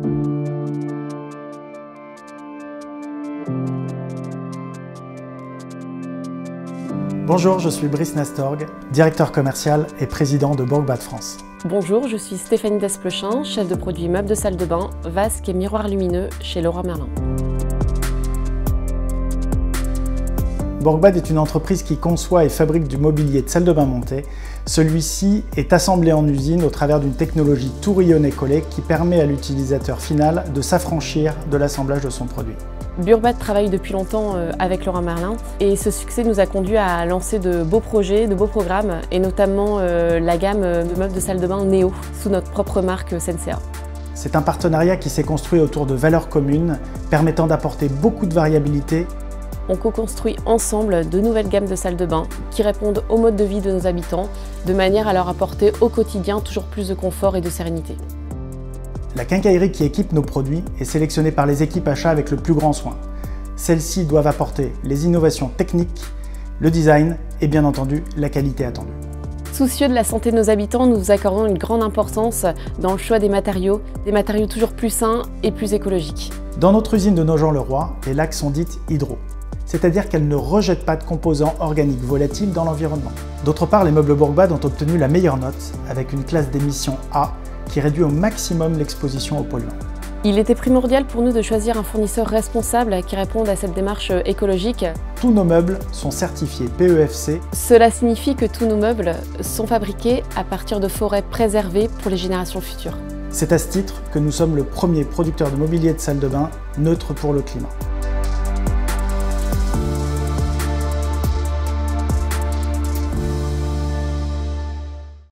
Bonjour, je suis Brice Nastorg, directeur commercial et président de Borgbad France. Bonjour, je suis Stéphanie Desplechin, chef de produit meubles de salle de bain, vasques et miroirs lumineux chez Leroy Merlin. Borgbad est une entreprise qui conçoit et fabrique du mobilier de salle de bain monté. Celui-ci est assemblé en usine au travers d'une technologie tout rayonné collé qui permet à l'utilisateur final de s'affranchir de l'assemblage de son produit. Borgbad travaille depuis longtemps avec Leroy Merlin et ce succès nous a conduit à lancer de beaux projets, de beaux programmes et notamment la gamme de meubles de salle de bain Néo sous notre propre marque Sensea. C'est un partenariat qui s'est construit autour de valeurs communes permettant d'apporter beaucoup de variabilité. On co-construit ensemble de nouvelles gammes de salles de bain qui répondent au mode de vie de nos habitants de manière à leur apporter au quotidien toujours plus de confort et de sérénité. La quincaillerie qui équipe nos produits est sélectionnée par les équipes achats avec le plus grand soin. Celles-ci doivent apporter les innovations techniques, le design et bien entendu la qualité attendue. Soucieux de la santé de nos habitants, nous accordons une grande importance dans le choix des matériaux toujours plus sains et plus écologiques. Dans notre usine de Nogent-le-Roi, les laques sont dites hydro, c'est-à-dire qu'elles ne rejettent pas de composants organiques volatiles dans l'environnement. D'autre part, les meubles Borgbad ont obtenu la meilleure note avec une classe d'émission A qui réduit au maximum l'exposition aux polluants. Il était primordial pour nous de choisir un fournisseur responsable qui réponde à cette démarche écologique. Tous nos meubles sont certifiés PEFC. Cela signifie que tous nos meubles sont fabriqués à partir de forêts préservées pour les générations futures. C'est à ce titre que nous sommes le premier producteur de mobilier de salle de bain neutre pour le climat.